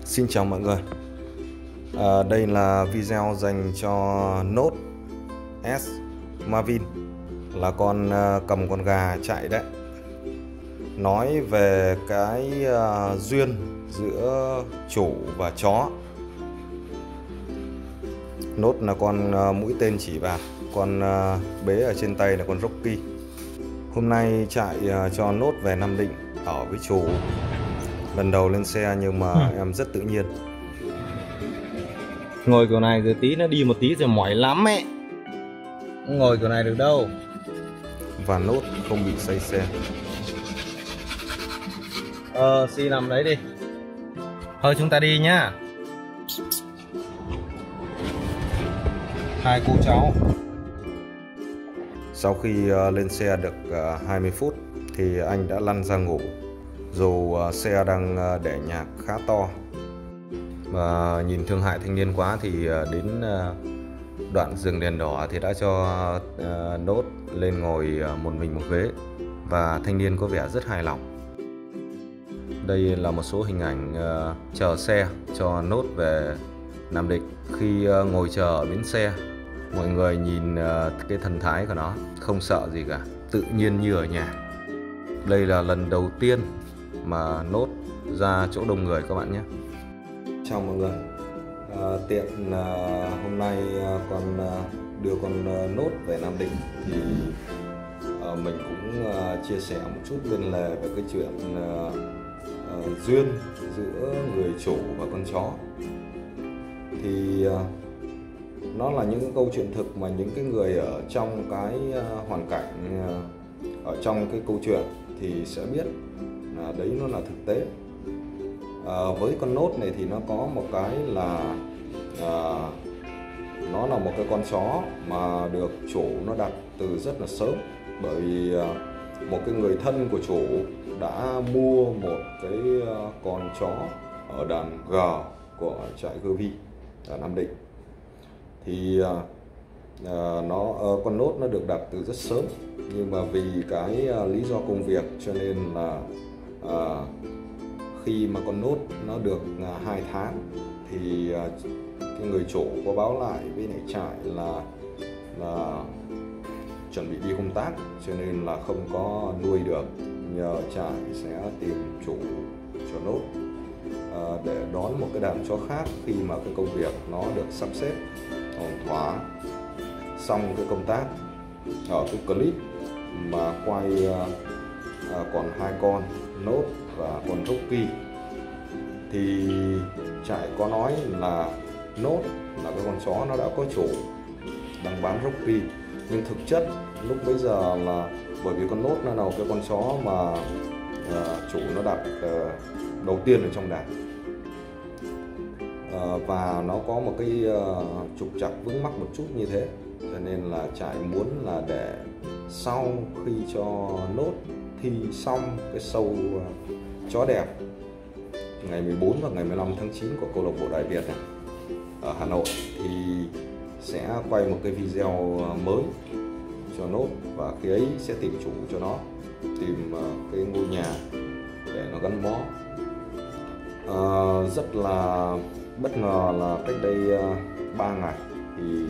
Xin chào mọi người. Đây là video dành cho Note S Marvin, là con cầm con gà chạy đấy. Nói về cái duyên giữa chủ và chó. Note là con mũi tên chỉ bạc, con bế ở trên tay là con Rocky. Hôm nay chạy cho Note về Nam Định ở với chủ. Lần đầu lên xe nhưng mà em rất tự nhiên. Ngồi kiểu này rồi tí nó đi một tí rồi mỏi lắm ấy. Không ngồi kiểu này được đâu. Và Note không bị say xe. Si nằm đấy đi. Thôi chúng ta đi nhá. Hai cô cháu. Sau khi lên xe được 20 phút thì anh đã lăn ra ngủ, dù xe đang để nhạc khá to. Và nhìn thương hại thanh niên quá thì đến đoạn dừng đèn đỏ thì đã cho Note lên ngồi một mình một ghế, và thanh niên có vẻ rất hài lòng. Đây là một số hình ảnh chờ xe cho Note về Nam Định. Khi ngồi chờ ở bến xe, mọi người nhìn cái thần thái của nó không sợ gì cả, tự nhiên như ở nhà. Đây là lần đầu tiên mà Note ra chỗ đông người các bạn nhé. Chào mọi người. Tiện hôm nay con đưa con Note về Nam Định thì mình cũng chia sẻ một chút bên lề về cái chuyện duyên giữa người chủ và con chó. Thì nó là những cái câu chuyện thực mà những cái người ở trong cái hoàn cảnh, ở trong cái câu chuyện thì sẽ biết là đấy nó là thực tế. Với con Note này thì nó có một cái là nó là một cái con chó mà được chủ nó đặt từ rất là sớm, bởi vì một cái người thân của chủ đã mua một cái con chó ở đàn G của trại Gervie ở Nam Định. Thì con Note nó được đặt từ rất sớm, nhưng mà vì cái lý do công việc cho nên là khi mà con Note nó được 2 tháng thì cái người chủ có báo lại với lại trại là chuẩn bị đi công tác, cho nên là không có nuôi được, nhờ trại sẽ tìm chủ cho Note để đón một cái đàn chó khác khi mà cái công việc nó được sắp xếp ổn thỏa. Xong cái công tác ở cái clip mà quay còn 2 con Note và con Rocky thì trại có nói là Note là cái con chó nó đã có chủ đang bán Rocky, nhưng thực chất lúc bấy giờ là bởi vì con Note nó là cái con chó mà chủ nó đặt đầu tiên ở trong đàn, và nó có một cái trục trặc vướng mắc một chút như thế, cho nên là trại muốn là để sau khi cho Note thi xong cái show chó đẹp ngày 14 và ngày 15 tháng 9 của câu lạc bộ Đại Việt này ở Hà Nội thì sẽ quay một cái video mới cho Note, và khi ấy sẽ tìm chủ cho nó, tìm cái ngôi nhà để nó gắn bó. Rất là bất ngờ là cách đây 3 ngày thì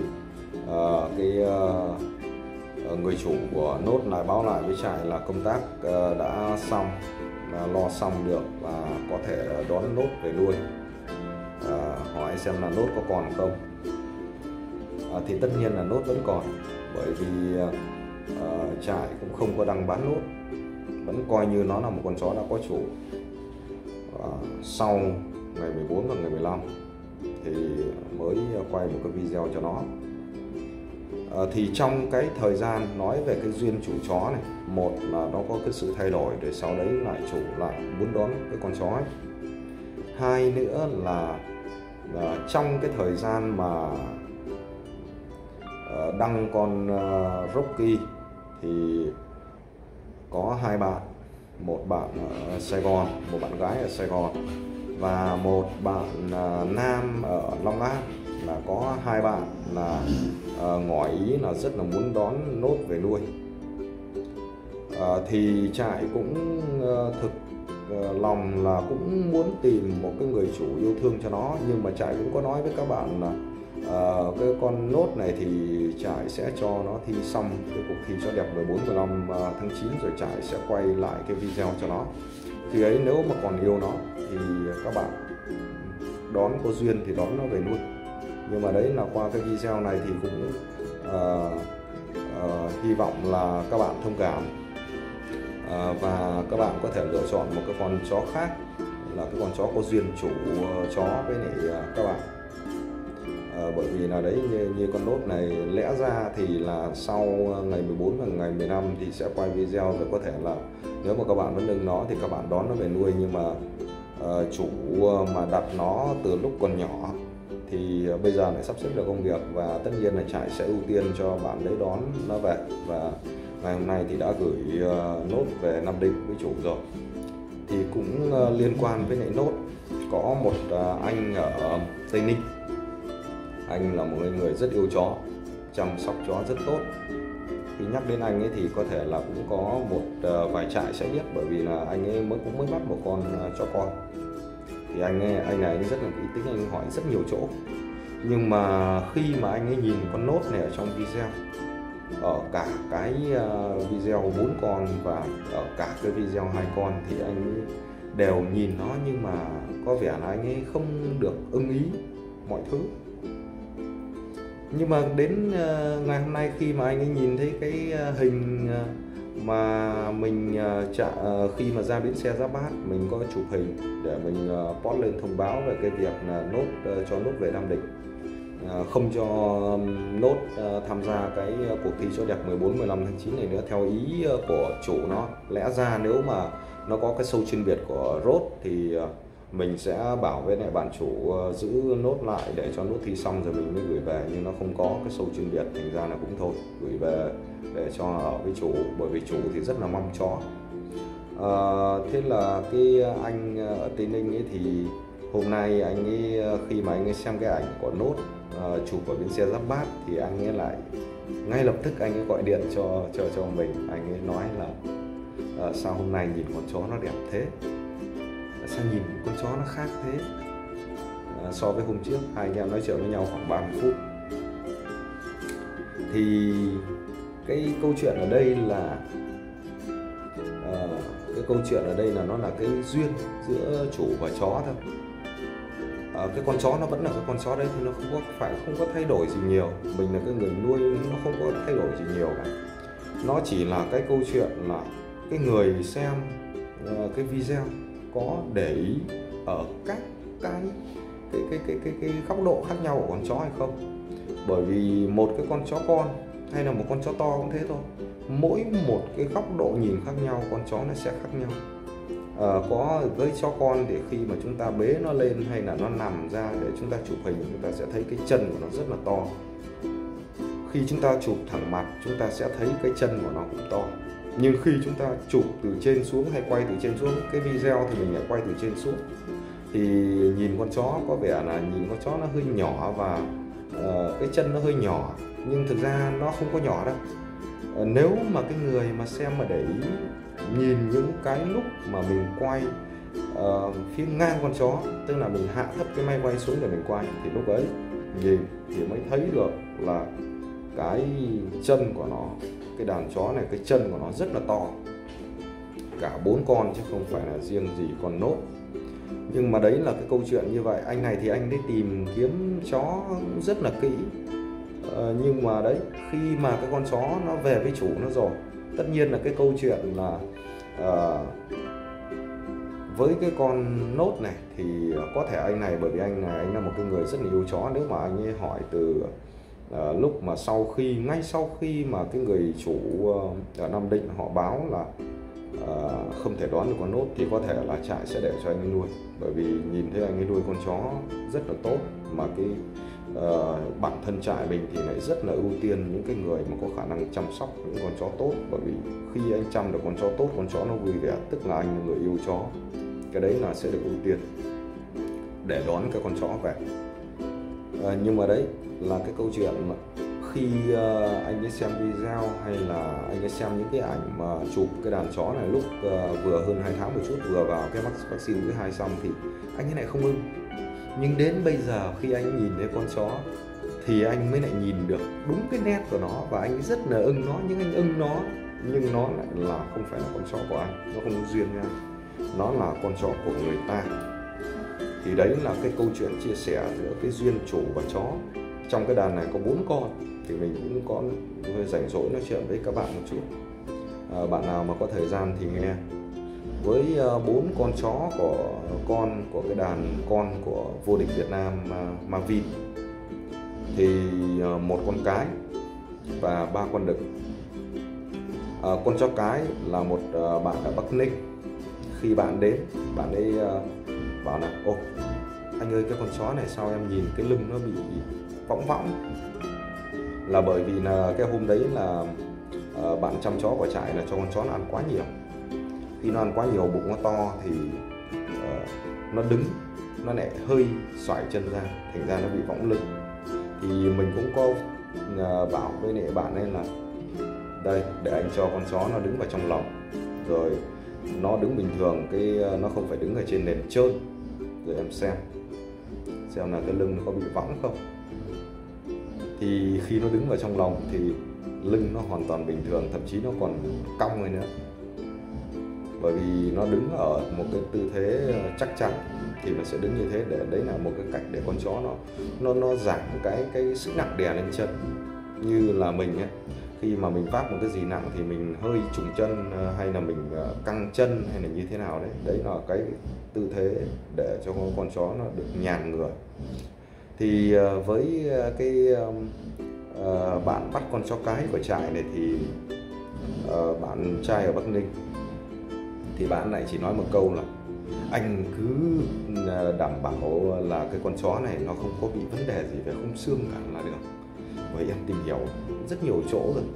người chủ của Note lại báo lại với trại là công tác đã xong, lo xong được và có thể đón Note về nuôi. Hỏi xem là Note có còn không. Thì tất nhiên là Note vẫn còn, bởi vì trại cũng không có đăng bán Note, vẫn coi như nó là một con chó đã có chủ. Sau ngày 14 và ngày 15 thì mới quay một cái video cho nó. Thì trong cái thời gian nói về cái duyên chủ chó này, một là nó có cái sự thay đổi, rồi sau đấy lại chủ lại muốn đón cái con chó ấy. Hai nữa là trong cái thời gian mà đăng con Rocky thì có 2 bạn, một bạn ở Sài Gòn, một bạn gái ở Sài Gòn, và một bạn nam ở Long An, là có 2 bạn là ngỏ ý là rất là muốn đón Note về nuôi. Thì trại cũng thực lòng là cũng muốn tìm một cái người chủ yêu thương cho nó, nhưng mà Trải cũng có nói với các bạn là cái con nốt này thì Trải sẽ cho nó thi xong cái cuộc thi chó đẹp 14-15 tháng 9 rồi Trải sẽ quay lại cái video cho nó. Khi ấy nếu mà còn yêu nó thì các bạn đón, có duyên thì đón nó về nuôi. Nhưng mà đấy là qua cái video này thì cũng hy vọng là các bạn thông cảm và các bạn có thể lựa chọn một cái con chó khác, là cái con chó có duyên chủ chó với lại các bạn. Bởi vì là đấy như con nốt này lẽ ra thì là sau ngày 14 và ngày 15 thì sẽ quay video, rồi có thể là nếu mà các bạn vẫn ưng nó thì các bạn đón nó về nuôi. Nhưng mà chủ mà đặt nó từ lúc còn nhỏ thì bây giờ lại sắp xếp được công việc, và tất nhiên là Trải sẽ ưu tiên cho bạn đấy đón nó về. Và ngày hôm nay thì đã gửi nốt về Nam Định với chủ rồi. Thì cũng liên quan với lại nốt, có một anh ở Tây Ninh. Anh là một người rất yêu chó, chăm sóc chó rất tốt. Khi nhắc đến anh ấy thì có thể là cũng có một vài trại sẽ biết, bởi vì là anh ấy cũng mới bắt một con chó con. Thì anh này rất là kỹ tính, anh hỏi rất nhiều chỗ. Nhưng mà khi mà anh ấy nhìn con nốt này ở trong video, ở cả cái video 4 con và ở cả cái video 2 con, thì anh ấy đều nhìn nó, nhưng mà có vẻ là anh ấy không được ưng ý mọi thứ. Nhưng mà đến ngày hôm nay khi mà anh ấy nhìn thấy cái hình mà mình khi mà ra bến xe Giáp Bát, mình có chụp hình để mình post lên thông báo về cái việc là cho nốt về Nam Định, không cho nốt tham gia cái cuộc thi chó đẹp 14-15 tháng 9 này nữa theo ý của chủ nó. Lẽ ra nếu mà nó có cái show chuyên biệt của Rốt thì mình sẽ bảo với lại bạn chủ giữ nốt lại để cho nốt thi xong rồi mình mới gửi về, nhưng nó không có cái show chuyên biệt, thành ra là cũng thôi, gửi về để cho ở với chủ, bởi vì chủ thì rất là mong chó. Thế là cái anh ở Tây Ninh ấy thì hôm nay anh ấy khi mà anh ấy xem cái ảnh của nốt chụp ở bến xe Giáp Bát thì anh ấy lại ngay lập tức anh ấy gọi điện cho mình. Anh ấy nói là sao hôm nay nhìn con chó nó đẹp thế, sao nhìn con chó nó khác thế so với hôm trước. Hai anh em nói chuyện với nhau khoảng 30 phút. Thì cái câu chuyện ở đây là nó là cái duyên giữa chủ và chó thôi. Cái con chó nó vẫn là cái con chó đấy, thì nó không có thay đổi gì nhiều. Mình là cái người nuôi, nó không có thay đổi gì nhiều cả. Nó chỉ là cái câu chuyện là cái người xem cái video có để ý ở các cái góc độ khác nhau của con chó hay không. Bởi vì một cái con chó con hay là một con chó to cũng thế thôi, mỗi một cái góc độ nhìn khác nhau, con chó nó sẽ khác nhau. Có với chó con thì khi mà chúng ta bế nó lên hay là nó nằm ra để chúng ta chụp hình, chúng ta sẽ thấy cái chân của nó rất là to. Khi chúng ta chụp thẳng mặt, chúng ta sẽ thấy cái chân của nó cũng to. Nhưng khi chúng ta chụp từ trên xuống hay quay từ trên xuống, cái video thì mình lại quay từ trên xuống, thì nhìn con chó có vẻ là nhìn con chó nó hơi nhỏ và cái chân nó hơi nhỏ, nhưng thực ra nó không có nhỏ đâu. Nếu mà cái người mà xem mà để ý nhìn những cái lúc mà mình quay phía ngang con chó, tức là mình hạ thấp cái máy quay xuống để mình quay, thì lúc ấy nhìn thì mới thấy được là cái chân của nó, cái đàn chó này cái chân của nó rất là to, cả 4 con chứ không phải là riêng gì con nốt. Nhưng mà đấy là cái câu chuyện như vậy. Anh này thì anh đi tìm kiếm chó rất là kỹ, nhưng mà đấy khi mà cái con chó nó về với chủ nó rồi, tất nhiên là cái câu chuyện là với cái con nốt này thì có thể anh này, bởi vì anh là một cái người rất là yêu chó, nếu mà anh ấy hỏi từ lúc mà ngay sau khi mà cái người chủ ở Nam Định họ báo là không thể đón được con nốt, thì có thể là trại sẽ để cho anh ấy nuôi. Bởi vì nhìn thấy anh ấy nuôi con chó rất là tốt, mà cái bản thân trại mình thì lại rất là ưu tiên những cái người mà có khả năng chăm sóc những con chó tốt. Bởi vì khi anh chăm được con chó tốt, con chó nó vui vẻ, tức là anh là người yêu chó, cái đấy là sẽ được ưu tiên để đón cái con chó về. Nhưng mà đấy là cái câu chuyện mà khi anh ấy xem video hay là anh ấy xem những cái ảnh mà chụp cái đàn chó này lúc vừa hơn 2 tháng một chút, vừa vào cái vaccine thứ 2 xong thì anh ấy lại không ưng. Nhưng đến bây giờ khi anh nhìn thấy con chó thì anh mới lại nhìn được đúng cái nét của nó và anh ấy rất là ưng nó. Nhưng anh ưng nó, nhưng nó lại là không phải là con chó của anh, nó không có duyên nha, nó là con chó của người ta. Thì đấy là cái câu chuyện chia sẻ giữa cái duyên chủ và chó. Trong cái đàn này có 4 con thì mình cũng có hơi rảnh rỗi nói chuyện với các bạn một chút. Bạn nào mà có thời gian thì nghe. Với 4 con chó của cái đàn con của vô địch Việt Nam Marvin thì 1 con cái và 3 con đực. Con chó cái là một bạn ở Bắc Ninh. Khi bạn đến, bạn ấy bảo là: ô anh ơi, cái con chó này sao em nhìn cái lưng nó bị võng võng. Là bởi vì là cái hôm đấy là bạn chăm chó của trại là cho con chó nó ăn quá nhiều. Khi nó ăn quá nhiều, bụng nó to thì nó đứng, nó lại hơi xoải chân ra, thành ra nó bị võng lưng. Thì mình cũng có bảo với lại bạn ấy là đây, để anh cho con chó nó đứng vào trong lồng, rồi nó đứng bình thường, nó không phải đứng ở trên nền trơn, rồi em xem là cái lưng nó có bị võng không. Thì khi nó đứng vào trong lồng thì lưng nó hoàn toàn bình thường, thậm chí nó còn cong rồi nữa. Bởi vì nó đứng ở một cái tư thế chắc chắn thì nó sẽ đứng như thế, để đấy là một cái cách để con chó nó giảm cái sức nặng đè lên chân. Như là mình ấy, khi mà mình vác một cái gì nặng thì mình hơi trùng chân hay là mình căng chân hay là như thế nào đấy, đấy là cái tư thế để cho con chó nó được nhàn người. Thì với cái bạn bắt con chó cái của trại này thì bạn trai ở Bắc Ninh thì bạn lại chỉ nói một câu là: anh cứ đảm bảo là cái con chó này nó không có bị vấn đề gì về khung xương cả là được. Bởi em tìm hiểu rất nhiều chỗ rồi,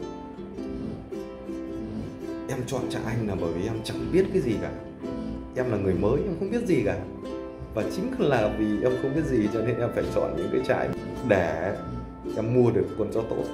em chọn trại anh là bởi vì em chẳng biết cái gì cả. Em là người mới, em không biết gì cả. Và chính là vì em không biết gì cho nên em phải chọn những cái trại để em mua được con chó tốt.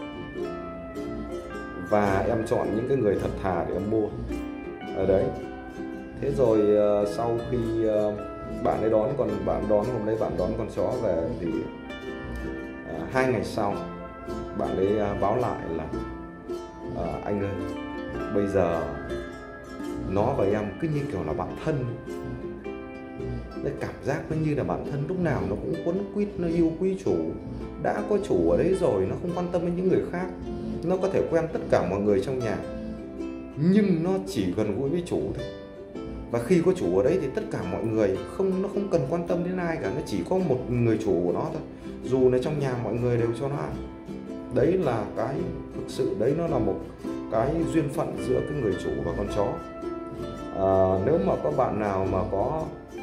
Và em chọn những cái người thật thà để em mua ở đấy. Thế rồi sau khi bạn ấy hôm đấy bạn đón con chó về thì 2 ngày sau bạn ấy báo lại là: anh ơi, bây giờ nó và em cứ như kiểu là bạn thân. Cái cảm giác nó như là bản thân, lúc nào nó cũng quấn quýt, nó yêu quý chủ. Đã có chủ ở đấy rồi, nó không quan tâm đến những người khác. Nó có thể quen tất cả mọi người trong nhà, nhưng nó chỉ gần gũi với chủ thôi. Và khi có chủ ở đấy thì tất cả mọi người nó không cần quan tâm đến ai cả. Nó chỉ có một người chủ của nó thôi, dù là trong nhà mọi người đều cho nó ăn. Đấy là cái thực sự, đấy nó là một cái duyên phận giữa cái người chủ và con chó. Nếu mà có bạn nào mà có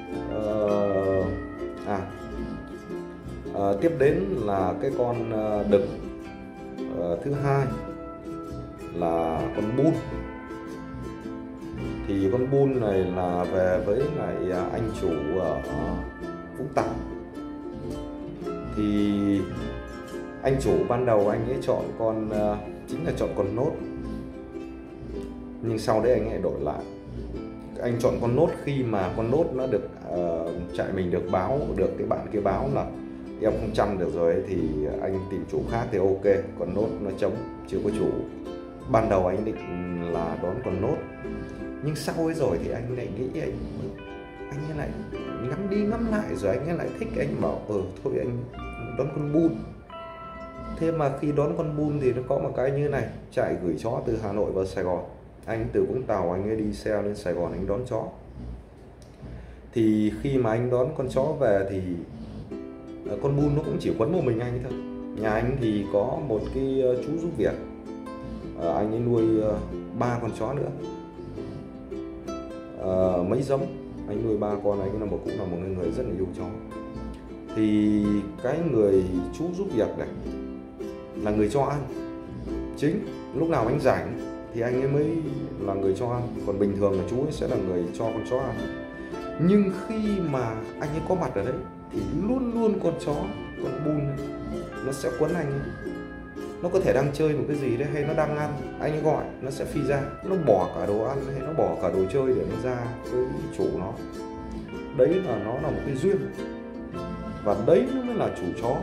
tiếp đến là cái con đực thứ hai là con bun. Thì con bun này là về với lại anh chủ ở Vũng Tàu. Thì anh chủ ban đầu anh ấy chọn chính là chọn con nốt, nhưng sau đấy anh ấy đổi lại. Anh chọn con nốt khi mà con nốt nó được trại mình được cái bạn kia báo là em không chăm được rồi ấy, thì anh tìm chủ khác thì ok, con nốt nó trống chưa có chủ. Ban đầu anh định là đón con nốt, nhưng sau ấy rồi thì anh lại nghĩ anh ấy lại ngắm đi ngắm lại rồi anh ấy lại thích, anh bảo thôi anh đón con bun. Thế mà khi đón con bun thì nó có một cái như này: trại gửi chó từ Hà Nội vào Sài Gòn, anh từ Vũng Tàu anh ấy đi xe lên Sài Gòn anh đón chó. Thì khi mà anh đón con chó về thì con bun nó cũng chỉ quấn một mình anh thôi. Nhà anh thì có một cái chú giúp việc, anh ấy nuôi 3 con chó nữa, mấy giống. Anh nuôi 3 con, anh cũng là một người rất là yêu chó. Thì cái người chú giúp việc này là người cho ăn chính. Lúc nào anh rảnh thì anh ấy mới là người cho ăn, còn bình thường là chú ấy sẽ là người cho con chó ăn. Nhưng khi mà anh ấy có mặt ở đấy thì luôn luôn con chó, con bun ấy, nó sẽ quấn anh ấy. nó có thể đang chơi một cái gì đấy hay nó đang ăn, anh ấy gọi nó sẽ phi ra, nó bỏ cả đồ ăn hay nó bỏ cả đồ chơi để nó ra với chủ nó. Đấy là nó là một cái duyên, và đấy nó mới là chủ chó.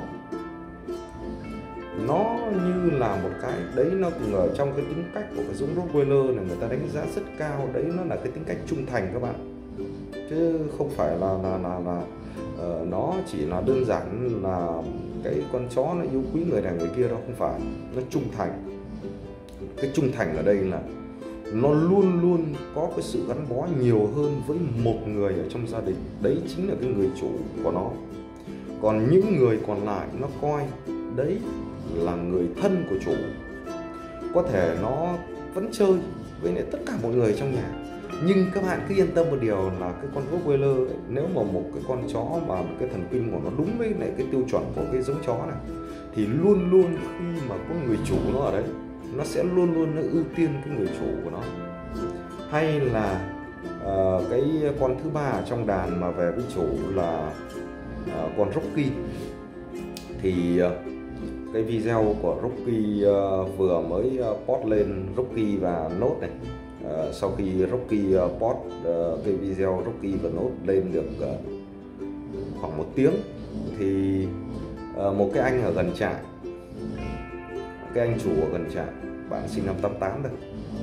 Nó như là một cái đấy, nó cũng ở trong cái tính cách của cái giống Rottweiler này, người ta đánh giá rất cao. Đấy nó là cái tính cách trung thành các bạn, chứ không phải là nó chỉ là đơn giản là cái con chó nó yêu quý người này người kia đâu, không phải. Nó trung thành. Cái trung thành ở đây là nó luôn luôn có cái sự gắn bó nhiều hơn với một người ở trong gia đình, đấy chính là cái người chủ của nó. Còn những người còn lại nó coi đấy là người thân của chủ. Có thể nó vẫn chơi với lại tất cả mọi người trong nhà, nhưng các bạn cứ yên tâm một điều là cái con Rottweiler ấy, nếu mà một cái con chó mà một cái thần kinh của nó đúng với lại cái tiêu chuẩn của cái giống chó này, thì luôn luôn khi mà có người chủ nó ở đấy, nó sẽ luôn luôn nó ưu tiên cái người chủ của nó. Hay là cái con thứ ba ở trong đàn mà về với chủ là con Rocky. Thì cái video của Rocky vừa mới post lên, Rocky và Nốt này. Sau khi Rocky post cái video Rocky và Nốt lên được khoảng 1 tiếng, thì một cái anh ở gần trại, cái anh chủ ở gần trại, bạn sinh năm 88 thôi,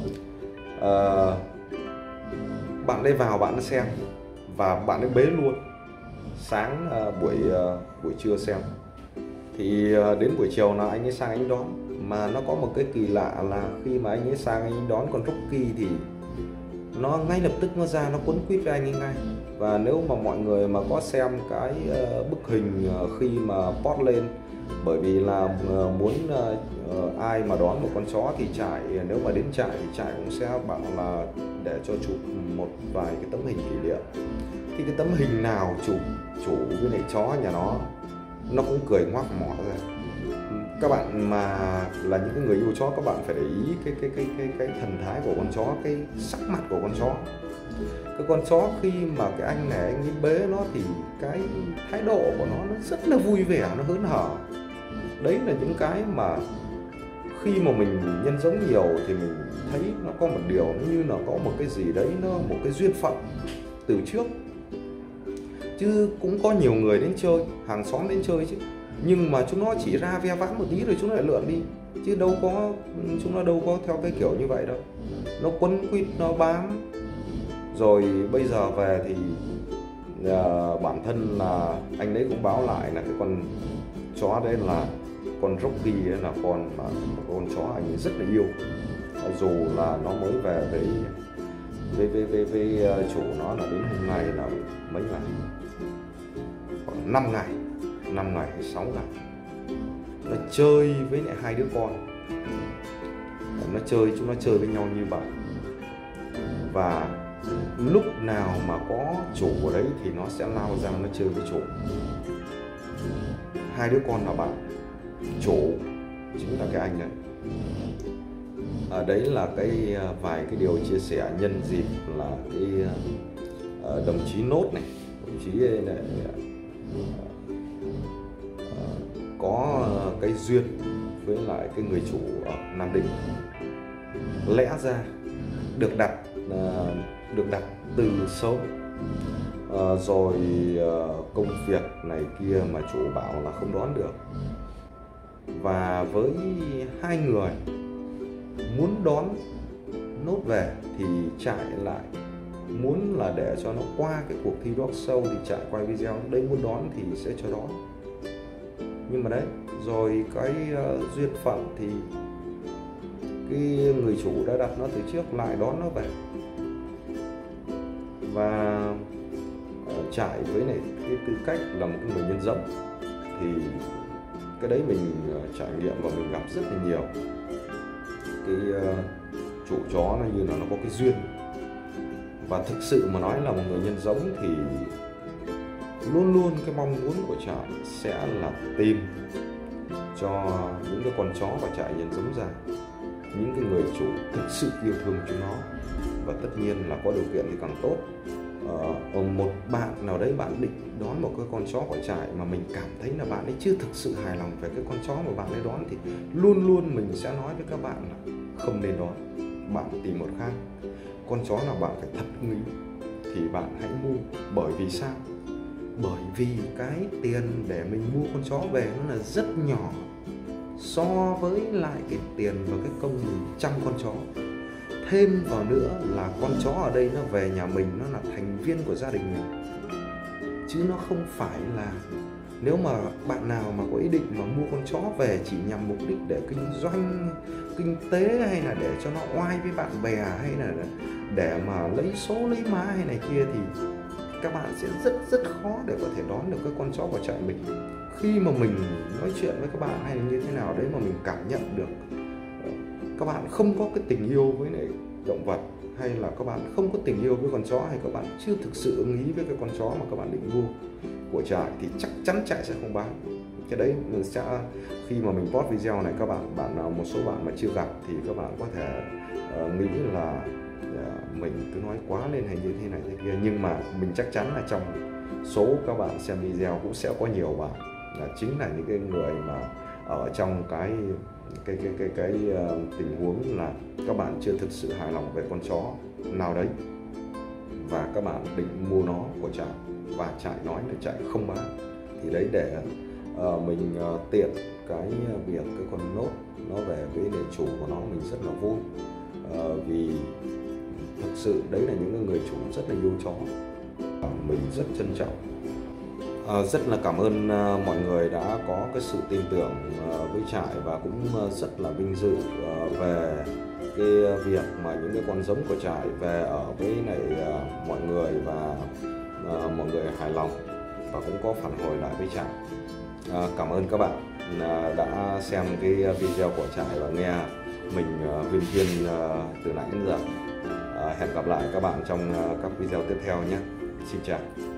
bạn ấy vào, bạn ấy xem và bạn ấy bế luôn. Sáng buổi trưa xem, thì đến buổi chiều là anh ấy sang anh đón. Mà nó có một cái kỳ lạ là khi mà anh ấy sang anh đón con Rocky thì nó ngay lập tức nó ra, nó quấn quýt với anh ấy ngay. Và nếu mà mọi người mà có xem cái bức hình khi mà post lên, bởi vì là muốn ai mà đón một con chó thì trại, nếu mà đến trại thì trại cũng sẽ bảo là để cho chụp một vài cái tấm hình kỷ niệm. Thì cái tấm hình nào chủ với lại chó nhà nó cũng cười ngoác mỏ ra. Các bạn mà là những cái người yêu chó, các bạn phải để ý cái thần thái của con chó, cái sắc mặt của con chó. Cái con chó khi mà cái anh này anh ấy bế nó thì cái thái độ của nó rất là vui vẻ, nó hớn hở. Đấy là những cái mà khi mà mình nhân giống nhiều thì mình thấy nó có một điều, nó như là có một cái gì đấy, nó một cái duyên phận từ trước. Chứ cũng có nhiều người đến chơi, hàng xóm đến chơi chứ, nhưng mà chúng nó chỉ ra ve vãn một tí rồi chúng nó lại lượn đi, chứ chúng nó đâu có theo cái kiểu như vậy đâu. Nó quấn quýt, nó bám. Rồi bây giờ về thì bản thân là anh đấy cũng báo lại là cái con chó đấy là con Rocky ấy, là một con chó anh ấy rất là yêu. Dù là nó mới về với chủ nó là đến hôm nay là mấy ngày, khoảng 5 ngày hay 6 ngày. Nó chơi với lại 2 đứa con, chúng nó chơi với nhau như bạn. Và lúc nào mà có chủ ở đấy thì nó sẽ lao ra nó chơi với chủ. 2 đứa con là bạn, chủ chính là cái anh đấy. Đấy là cái vài cái điều chia sẻ nhân dịp là cái đồng chí Nốt này, đồng chí này có cái duyên với lại cái người chủ ở Nam Định. Lẽ ra được đặt từ sớm, rồi công việc này kia mà chủ bảo là không đón được. Và với 2 người muốn đón Nốt về thì trại lại muốn là để cho nó qua cái cuộc thi dog show thì trại quay video đấy, muốn đón thì sẽ cho đón. Nhưng mà đấy, rồi cái duyên phận thì cái người chủ đã đặt nó từ trước lại đón nó về. Và trại với này cái tư cách là một cái người nhân giống thì cái đấy mình trải nghiệm và mình gặp rất là nhiều. Cái chủ chó nó như là nó có cái duyên. Và thực sự mà nói là một người nhân giống thì luôn luôn cái mong muốn của trại sẽ là tìm cho những cái con chó và trại nhân giống ra những cái người chủ thực sự yêu thương chúng nó, và tất nhiên là có điều kiện thì càng tốt. một bạn nào đấy bạn định đón một cái con chó của trại mà mình cảm thấy là bạn ấy chưa thực sự hài lòng về cái con chó mà bạn ấy đón, thì luôn luôn mình sẽ nói với các bạn là không nên đón, bạn tìm một khác. Con chó nào bạn phải thật ưng ý thì bạn hãy mua. Bởi vì sao? Bởi vì cái tiền để mình mua con chó về nó là rất nhỏ so với lại cái tiền và cái công mình chăm con chó. Thêm vào nữa là con chó ở đây nó về nhà mình, nó là thành viên của gia đình mình, chứ nó không phải là, nếu mà bạn nào mà có ý định mà mua con chó về chỉ nhằm mục đích để kinh doanh, kinh tế, hay là để cho nó oai với bạn bè, hay là để mà lấy số lấy má hay này kia, thì các bạn sẽ rất khó để có thể đón được cái con chó của trại mình. Khi mà mình nói chuyện với các bạn hay là như thế nào đấy mà mình cảm nhận được các bạn không có cái tình yêu với lại động vật, hay là các bạn không có tình yêu với con chó, hay các bạn chưa thực sự ưng ý với cái con chó mà các bạn định mua của trại, thì chắc chắn trại sẽ không bán. Cái đấy mình sẽ, khi mà mình post video này, các bạn một số bạn mà chưa gặp thì các bạn có thể nghĩ là mình cứ nói quá lên hay như thế này thế kia, nhưng mà mình chắc chắn là trong số các bạn xem video cũng sẽ có nhiều bạn là chính là những cái người mà ở trong cái tình huống là các bạn chưa thực sự hài lòng về con chó nào đấy, và các bạn định mua nó của trại và trại nói là trại không bán. Thì đấy, để mình tiện cái việc cái con nốt nó về với người chủ của nó, mình rất là vui, vì thực sự đấy là những người chủ rất là yêu chó, mình rất trân trọng. Rất là cảm ơn mọi người đã có cái sự tin tưởng với trại, và cũng rất là vinh dự về cái việc mà những cái con giống của trại về ở với này mọi người, và mọi người hài lòng và cũng có phản hồi lại với trại. Cảm ơn các bạn đã xem cái video của trại và nghe mình viên viên từ nãy đến giờ. Hẹn gặp lại các bạn trong các video tiếp theo nhé. Xin chào.